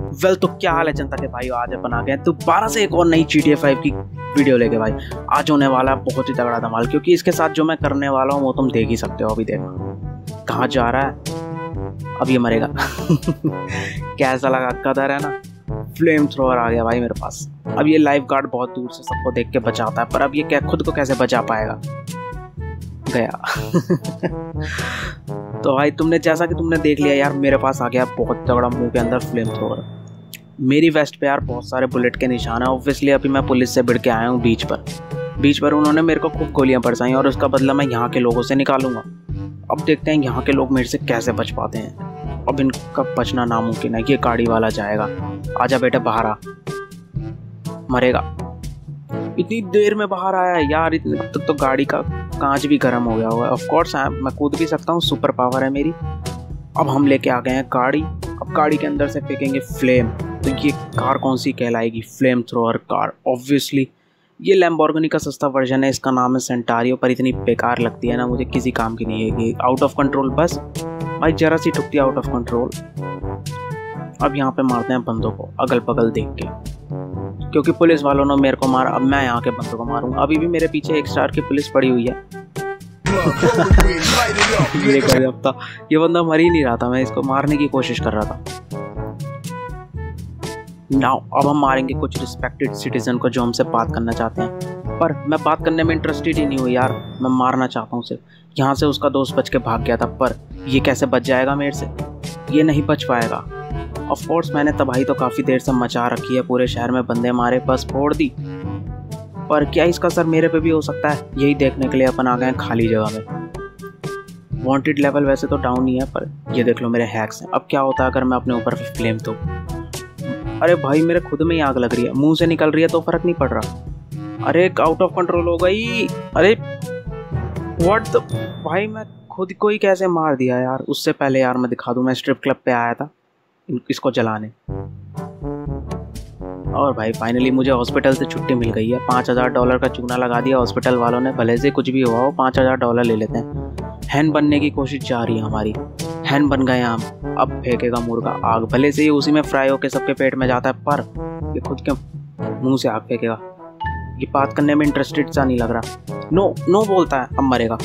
Well तो क्या हाल है जनता के भाई, आज अपन आ गए दोबारा से एक और नई GTA 5 की वीडियो लेके भाई। आज होने वाला है बहुत ही तगड़ा धमाल, क्योंकि इसके साथ जो मैं करने वाला हूँ वो तुम देख ही सकते हो। अभी देखो कहाँ जा रहा है, अब ये मरेगा। कैसा लगा, कदर है ना। फ्लेम थ्रोअर आ गया भाई मेरे पास। अब ये लाइफ गार्ड बहुत दूर से सबको देख के बचाता है, पर अब ये क्या खुद को कैसे बचा पाएगा, गया। तो भाई तुमने जैसा कि तुमने देख लिया यार, मेरे पास आ गया बहुत तगड़ा मुंह के अंदर फ्लेम थ्रोअर। मेरी वेस्ट पे यार बहुत सारे बुलेट के निशान है। ऑब्वियसली अभी मैं पुलिस से भिड़ के आया हूँ बीच पर उन्होंने मेरे को खूब गोलियां बरसाई और उसका बदला मैं यहाँ के लोगों से निकालूंगा। अब देखते हैं यहाँ के लोग मेरे से कैसे बच पाते हैं। अब इनका बचना नामुमकिन है। ये गाड़ी वाला जाएगा, आजा बेटा बाहर आ, मरेगा। इतनी देर में बाहर आया है यार, इतने तक तो गाड़ी का कांच भी गर्म हो गया हुआ है। ऑफ कोर्स मैं कूद भी सकता हूँ, सुपर पावर है मेरी। अब हम लेके आ गए हैं गाड़ी। अब गाड़ी के अंदर से फेंकेंगे फ्लेम। तो ये कार कौन सी कहलाएगी? Flame thrower car. ऑब्वियसली ये लैम्बोर्गिनी का सस्ता वर्जन है, इसका नाम है सेंटारियो, पर इतनी बेकार लगती है ना, मुझे किसी काम की नहीं है। ये आउट ऑफ कंट्रोल, बस भाई जरा सी ठुकती आउट ऑफ कंट्रोल। अब यहाँ पे मारते हैं बंदों को अगल बगल देख के, क्योंकि पुलिस वालों ने मेरे को मारा। अब मैं यहाँ के बंदों को मारूंगा। अभी भी मेरे पीछे 1 स्टार की पुलिस पड़ी हुई है। ये गजब था, ये बंदा मर ही नहीं रहा था, मैं इसको मारने की कोशिश कर रहा था। नाउ अब हम मारेंगे कुछ रिस्पेक्टेड सिटीजन को जो हमसे बात करना चाहते हैं, पर मैं बात करने में इंटरेस्टेड ही नहीं हूँ यार, मैं मारना चाहता हूँ सिर्फ। यहाँ से उसका दोस्त बच के भाग गया था, पर ये कैसे बच जाएगा मेरे से? ये नहीं बच पाएगा। ऑफ कोर्स मैंने तबाही तो काफ़ी देर से मचा रखी है, पूरे शहर में बंदे मारे, बस फोड़ दी, पर क्या इसका असर मेरे पे भी हो सकता है? यही देखने के लिए अपन आ गए हैं खाली जगह में। वांटेड लेवल वैसे तो डाउन ही है, पर ये देख लो मेरे हैक्स हैं। अब क्या होता है अगर मैं अपने ऊपर फ्लेम दूँ? अरे भाई मेरे खुद में ही आग लग रही है, मुंह से निकल रही है तो फर्क नहीं पड़ रहा। अरे आउट ऑफ कंट्रोल हो गई। अरे व्हाट द भाई, मैं खुद को ही कैसे मार दिया यार। उससे पहले यार मैं दिखा दूं, मैं स्ट्रिप क्लब पे आया था इसको जलाने, और भाई फाइनली मुझे हॉस्पिटल से छुट्टी मिल गई है। $5000 का चूना लगा दिया हॉस्पिटल वालों ने। भले से कुछ भी हुआ हो, $5000 ले लेते हैं। हैन बनने की कोशिश जारी है हमारी, हैन बन गए हम। अब फेंकेगा मुर्गा आग, भले से ही उसी में फ्राई होके सबके पेट में जाता है, पर ये खुद के मुंह से आग फेंकेगा। ये बात करने में इंटरेस्टेड सा नहीं लग रहा। नो नो बोलता है, अब मरेगा।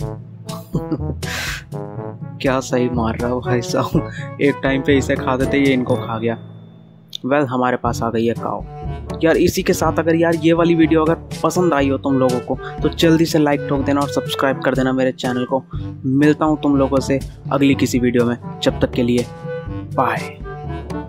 क्या सही मार रहा हो भाई साहब, एक टाइम पे इसे खा देते, ये इनको खा गया। वेल हमारे पास आ गई है काऊ यार। इसी के साथ अगर यार ये वाली वीडियो अगर पसंद आई हो तुम लोगों को, तो जल्दी से लाइक ठोक देना और सब्सक्राइब कर देना मेरे चैनल को। मिलता हूँ तुम लोगों से अगली किसी वीडियो में, जब तक के लिए बाय।